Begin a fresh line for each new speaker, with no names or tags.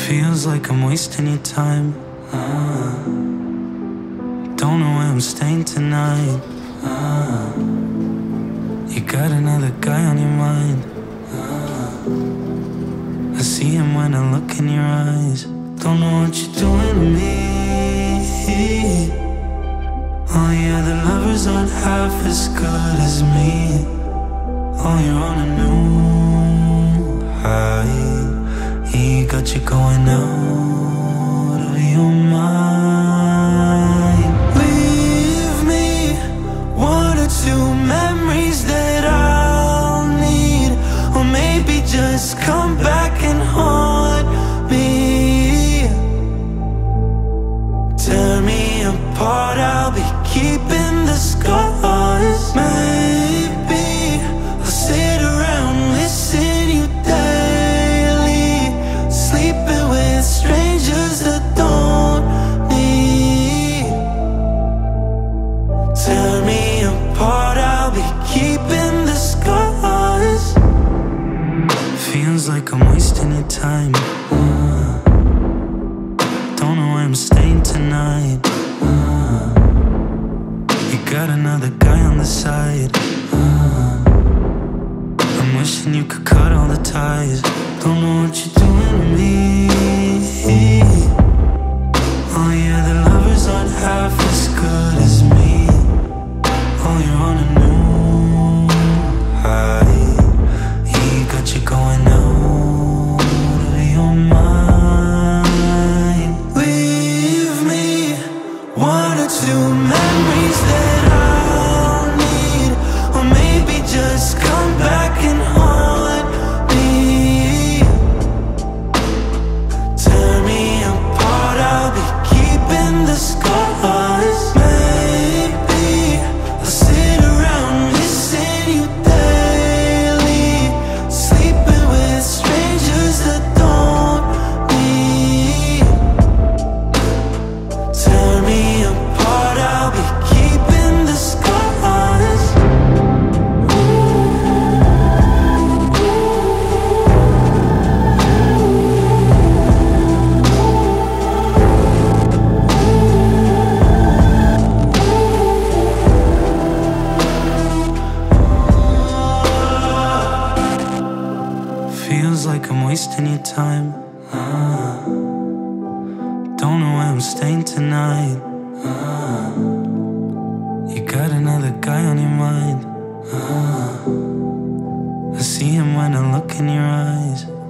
Feels like I'm wasting your time. Don't know where I'm staying tonight. You got another guy on your mind. I see him when I look in your eyes. Don't know what you're doing to me. Oh yeah, the lovers aren't half as good as me. Oh, you're on a new high. He got you going out of your mind. Leave me one or two memories that I'll need, or maybe just come back and haunt me. Tear me apart, I'll be keeping the scars. Maybe I'll sit around missing you daily, sleeping with strangers that don't need. Tear me apart, I'll be keeping the scars. Feels like I'm wasting your time. Don't know where I'm staying tonight. You got another guy on the side. I'm wishing you could cut all the ties. Don't know what you're doing to me. Oh yeah, the lovers aren't half as good as me. Oh, you're on a new high. He got you going out of your mind. Leave me one or two memories that I'll need, or maybe just come back and haunt me. Tear me apart, I'll be keeping the scars. Maybe I'll sit around missing you daily, sleeping with strangers that don't need. Tear me apart, I'll be keeping the scars. Feels like I'm wasting your time. Don't know where I'm staying tonight. You got another guy on your mind. I see him when I look in your eyes.